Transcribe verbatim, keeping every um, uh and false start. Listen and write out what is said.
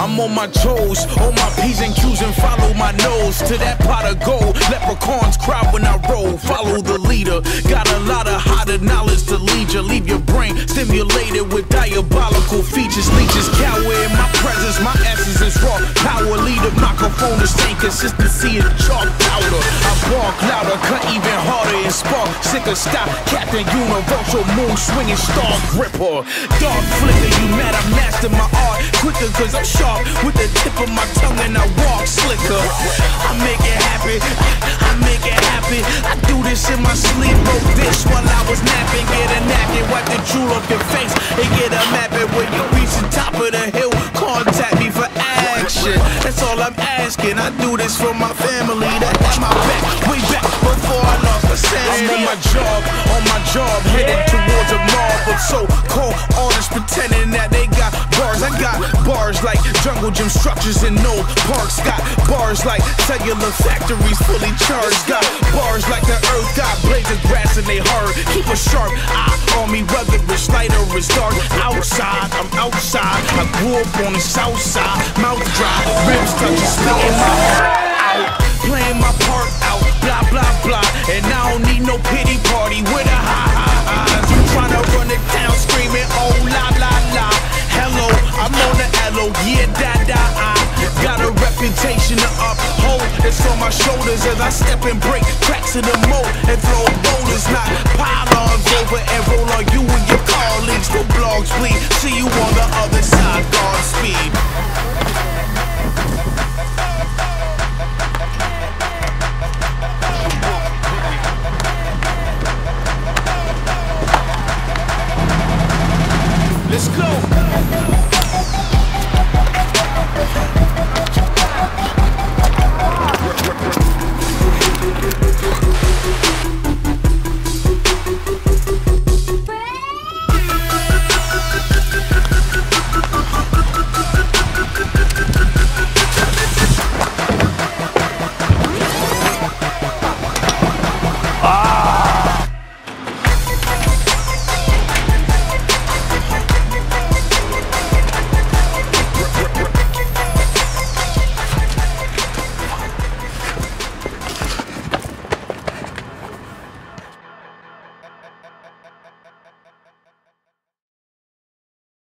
I'm on my toes, on my P's and Q's and follow my nose to that pot of gold. Leprechauns cry when I roll, follow the leader. Got a lot of hotter knowledge to lead you. Leave your brain stimulated with diabolical features. Leeches cower in my presence, my essence is raw. Power leader, microphone the same consistency as chalk powder. I bark louder, cut even harder and spark. Sick of stop, Captain Universal, moon swinging star gripper. Dark flicker, you mad I master my art quicker cause I'm sharp with the tip of my tongue and I walk slicker. I make it happen, I make it happen. I do this in my sleep, wrote this while I was napping. Get a napkin, wipe the drool off your face and get a mapping. When you reach the top of the hill, contact me for action. That's all I'm asking. I do this for my family that had my back way back before I lost my sanity. I'm on my job, on my job, headed towards a mob of so-called artists pretending that they got bars. I got bars like jungle gym structures in no parks. Got bars like cellular factories fully charged. Got bars like the earth got blades of grass in they heart. Keep a sharp eye on me, rugged, rich, lighter, is dark. Outside, I'm outside. I grew up on the south side, mouth dry, ribs touching, spitting my heart out, playing my part out, blah blah blah. And I don't need no pity party with a high high eyes. I'm trying to run it down, screaming oh la la la. Hello, I'm on the L O, yeah da da I got a reputation to uphold. It's on my shoulders as I step and break cracks in the mold and throw boulders, not pylons over and roll on you and your colleagues. The blogs bleed, see you on the other side, Godspeed.